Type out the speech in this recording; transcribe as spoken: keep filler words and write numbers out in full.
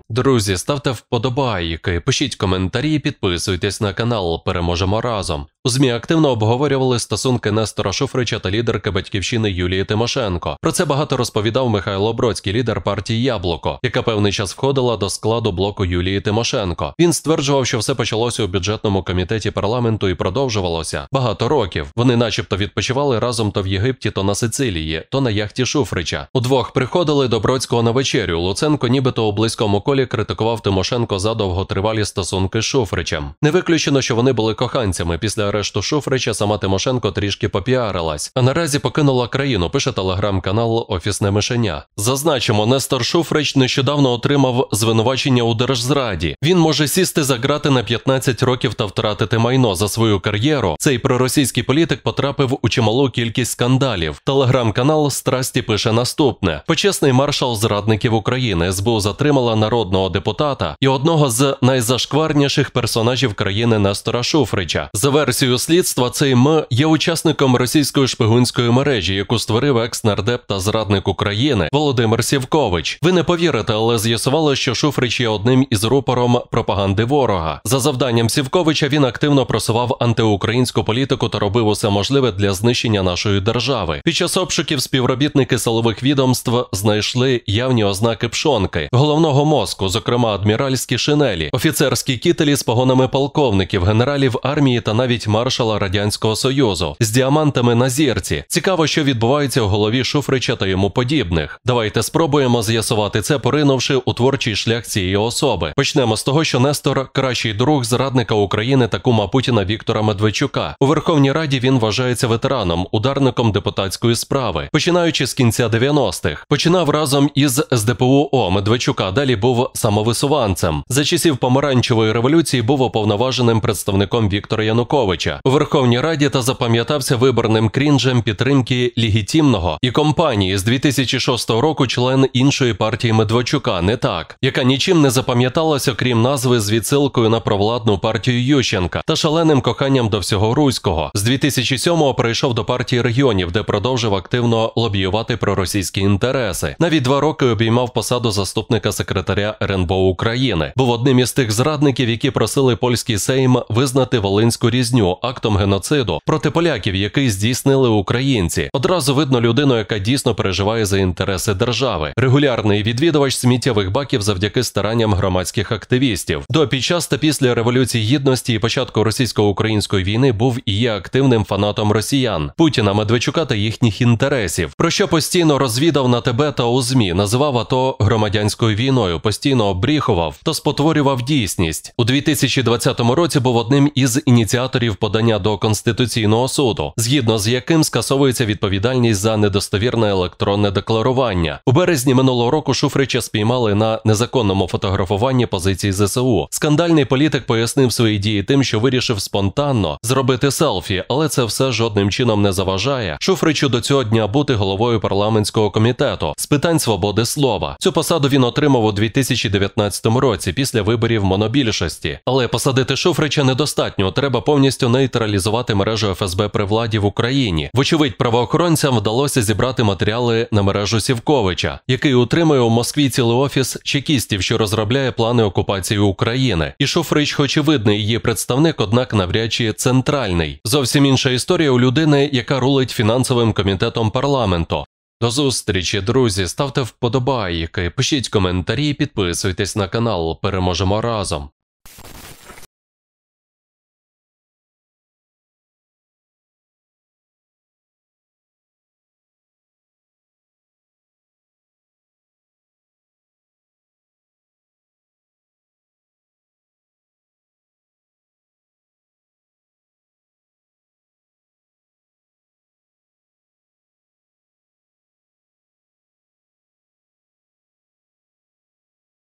Друзі, ставте вподобайки, пишіть коментарі, підписуйтесь на канал, переможемо разом. У ЗМІ активно обговорювали стосунки Нестора Шуфрича та лідерки Батьківщини Юлії Тимошенко. Про це багато розповідав Михайло Бродський, лідер партії «Яблуко», яка певний час входила до складу блоку Юлії Тимошенко. Він стверджував, що все почалося у бюджетному комітеті парламенту і продовжувалося багато років. Вони начебто відпочивали разом то в Єгипті, то на Сицилії, то на яхті Шуфрича. Удвох приходили до Бродського на вечерю. Луценко нібито у близькому колі критикував Тимошенко за довготривалі стосунки з Шуфричем. Не виключено, що вони були коханцями. Після арешту Шуфрича сама Тимошенко трішки попіарилась, а наразі покинула країну, пише телеграм-канал «Офісне мишеня». Зазначимо, Нестор Шуфрич нещодавно отримав звинувачення у держзраді. Він може сісти за ґрати на п'ятнадцять років та втратити майно. За свою кар'єру цей проросійський політик потрапив у чималу кількість скандалів. Телеграм-канал «Страсті» пише наступне. Почесний маршал зрадників України. ес бе у затримала народного депутата і одного з найзашкварніших персонажів країни Нестора Шуфрича. За версією слідства, цей М є учасником російської шпигунської мережі, яку створив екс-нардеп та зрадник України Володимир Сівкович. Ви не повірите, але з'ясувало, що Шуфрич є одним із рупором пропаганди ворога. За завданням Сівковича він активно просував антиукраїнську політику та робив усе можливе для знищення нашої держави. Під час обшуків співробітники силових відомств знайшли явні ознаки пшонки, головного мозку, зокрема адміральські шинелі, офіцерські кітелі з погонами полковників, генералів армії та навіть маршала Радянського Союзу з діамантами на зірці. Цікаво, що відбувається в голові Шуфрича та йому подібних. Давайте спробуємо з'ясувати це, поринувши у творчий шлях цієї особи. Почнемо з того, що Нестор – кращий друг зрадника України та кума Путіна Віктора Медведчука. У Верховній Раді він вважається ветераном, ударником депутатської справи. Починаючи з кінця дев'яностих. Починав разом із ес де пе у о Медведчука, далі був самовисуванцем. За часів помаранчевої революції був уповноваженим представником Віктора Януковича у Верховній Раді та запам'ятався виборним крінжем підтримки легітимного і компанії з дві тисячі шостого року член іншої партії Медведчука, не так, яка нічим не запам'яталася, крім назви з відсилкою на провладну партію Ющенка та шаленим коханням до всього руського. З дві тисячі сьомого перейшов до партії регіонів, де продовжив активно лобіювати проросійські інтереси. Навіть два роки обіймав посаду заступника секретаря ер ен бе о України. Був одним із тих зрадників, які просили польський Сейм визнати Волинську різню актом геноциду проти поляків, який здійснили українці. Одразу видно людину, яка дійсно переживає за інтереси держави. Регулярний відвідувач сміттєвих баків завдяки старанням громадських активістів. До, під час та після Революції Гідності і початку російсько-української війни був і є активним фанатом росіян, Путіна, Медведчука та їхніх інтересів. Про що постійно розвідав на ТБ та у ЗМІ, називав АТО громадянською війною, постійно обріхував, то спотворював дійсність. У дві тисячі двадцятому році був одним із ініціаторів подання до Конституційного суду, згідно з яким скасовується відповідальність за недостовірне електронне декларування. У березні минулого року Шуфрича спіймали на незаконному фотографуванні позицій зе се у. Скандальний політик пояснив свої дії тим, що вирішив спонтанно зробити селфі, але це все жодним чином не заважає Шуфричу до цього дня бути головою парламентського комітету з питань свободи слова. Цю посаду він отримав у дві тисячі дев'ятнадцятому році після виборів монобільшості. Але посадити Шуфрича недостатньо, треба повністю нейтралізувати мережу еф ес бе при владі в Україні. Вочевидь, правоохоронцям вдалося зібрати матеріали на мережу Сівковича, який утримує у Москві цілий офіс чекістів, що розробляє плани окупації України. І Шуфрич, хоч і видний її представник, однак навряд чи центральний. Зовсім інша історія у людини, яка рулить фінансовим комітетом парламенту. До зустрічі, друзі, ставте вподобайки, пишіть коментарі, підписуйтесь на канал, переможемо разом.